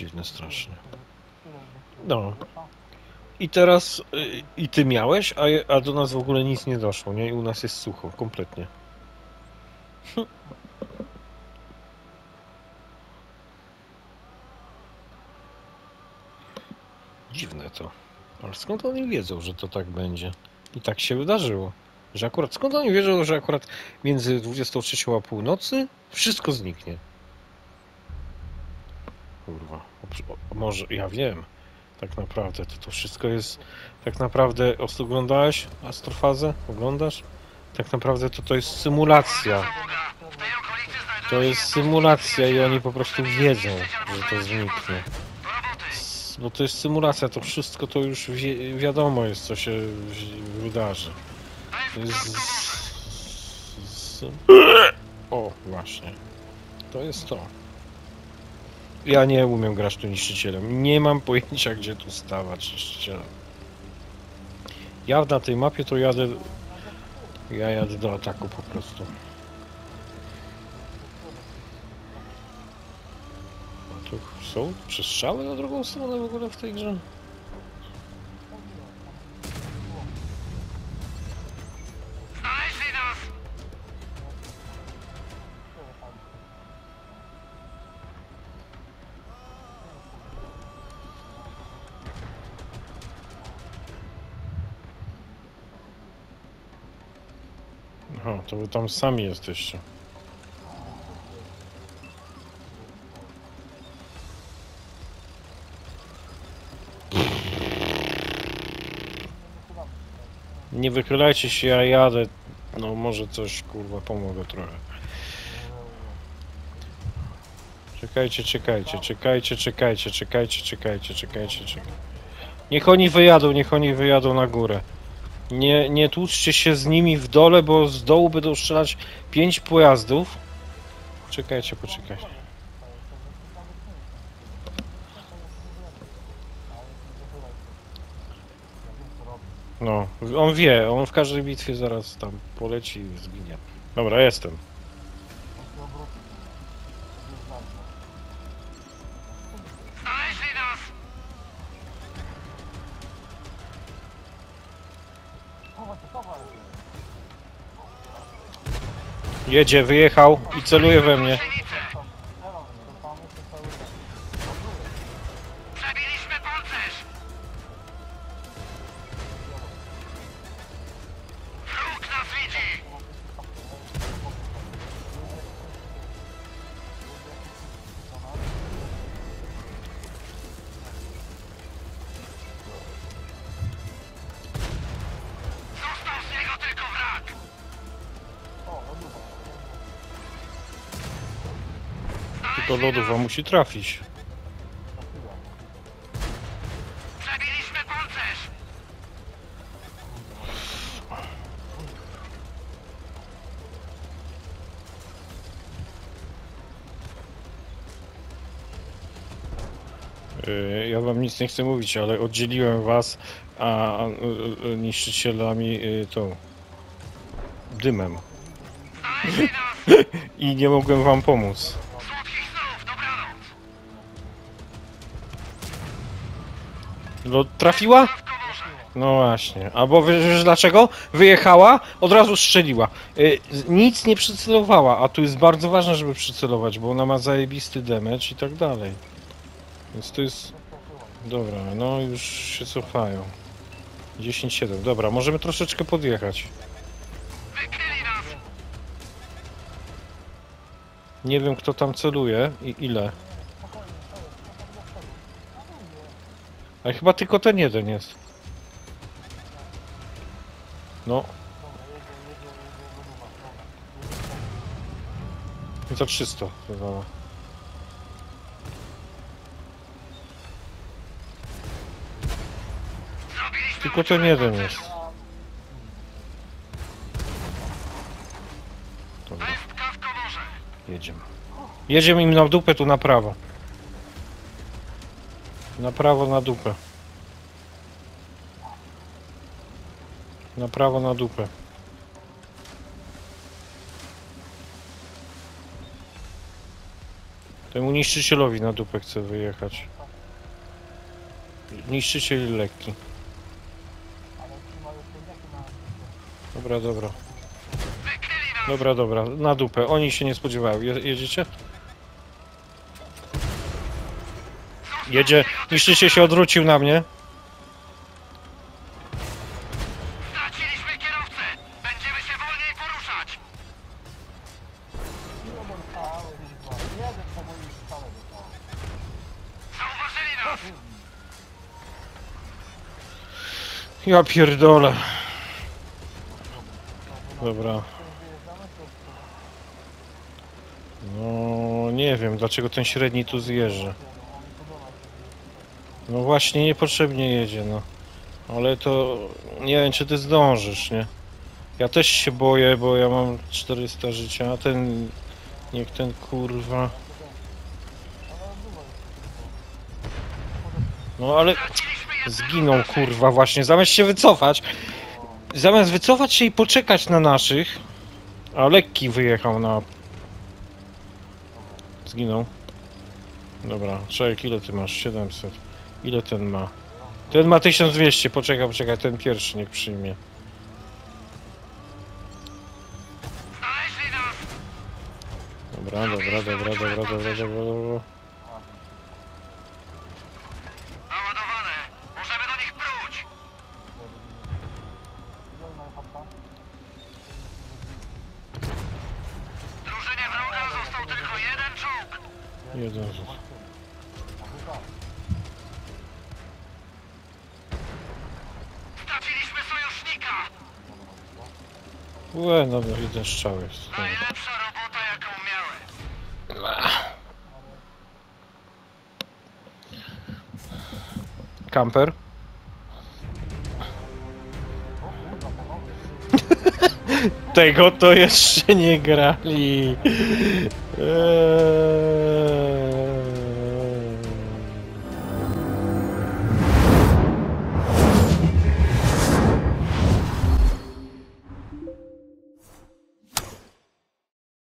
dziwne strasznie. No. I teraz... I ty miałeś, a do nas w ogóle nic nie doszło, nie? I u nas jest sucho, kompletnie. Dziwne to. Ale skąd oni wiedzą, że to tak będzie? I tak się wydarzyło. Że akurat... Skąd oni wiedzą, że akurat między 23 a północy wszystko zniknie? Kurwa. Może... Ja wiem. Tak naprawdę to wszystko jest... Tak naprawdę... Oglądałeś Astrofazę? Oglądasz? Tak naprawdę to jest symulacja. To jest symulacja i oni po prostu wiedzą, że to zniknie. Bo to jest symulacja, to wszystko to już wiadomo jest, co się wydarzy. To jest... O, właśnie. To jest to. Ja nie umiem grać tu niszczycielem. Nie mam pojęcia, gdzie tu stawać niszczycielem. Ja na tej mapie to jadę... Ja jadę do ataku po prostu. A tu są przestrzały na drugą stronę w ogóle w tej grze? Aha, to wy tam sami jesteście. Nie wychylajcie się, ja jadę. No może coś, kurwa, pomogę trochę. Czekajcie. Niech oni wyjadą na górę. Nie tłuczcie się z nimi w dole, bo z dołu będą strzelać 5 pojazdów. Poczekajcie. No, on wie, on w każdej bitwie zaraz tam poleci i zginie. Dobra, jestem. Jedzie, wyjechał i celuje we mnie. Tylko lodówa musi trafić. Ja wam nic nie chcę mówić, ale oddzieliłem was, a niszczycielami tą dymem. I nie mogłem wam pomóc. No, trafiła? No właśnie. Albo wiesz dlaczego? Wyjechała, od razu strzeliła. Nic nie przycelowała, a tu jest bardzo ważne, żeby przycelować, bo ona ma zajebisty damage i tak dalej. Więc to jest... Dobra, no już się cofają. 10-7, dobra, możemy troszeczkę podjechać. Nie wiem, kto tam celuje i ile. Ale chyba tylko ten jeden jest. No. I za 300 wywała. Tylko ten jeden jest. Dobra. Jedziemy. Jedziemy im na dupę tu na prawo. Na prawo na dupę. Na prawo na dupę. Temu niszczycielowi na dupę chcę wyjechać. Niszczyciel lekki. Dobra, dobra. Dobra, dobra, na dupę. Oni się nie spodziewają. Jedziecie? Jedzie. Niszczyciel się odwrócił na mnie. Straciliśmy kierowcę! Będziemy się wolniej poruszać! Zauważyli nas! Ja pierdolę. Dobra. No nie wiem, dlaczego ten średni tu zjeżdża. No właśnie, niepotrzebnie jedzie, no. Ale to nie wiem, czy ty zdążysz, nie? Ja też się boję, bo ja mam 400 życia, a ten... Niech ten kurwa... No ale... Zginął kurwa właśnie, zamiast się wycofać. Zamiast wycofać się i poczekać na naszych. A lekki wyjechał na... Zginął. Dobra, czekaj, ile ty masz? 700. Ile ten ma? Ten ma 1200, poczekaj, poczekaj, ten pierwszy niech przyjmie. Znaleźli nas! Dobra, dobra, dobra, dobra, dobra, dobra, dobra. Naładowane! Możemy do nich pruć! Drużynie wroga został tylko jeden czołg! Jeden. Straciliśmy sojusznika! Łe, no jeden strzał jest. Dobra. Najlepsza robota, jaką miałem! Kamper. Tego to jeszcze nie grali.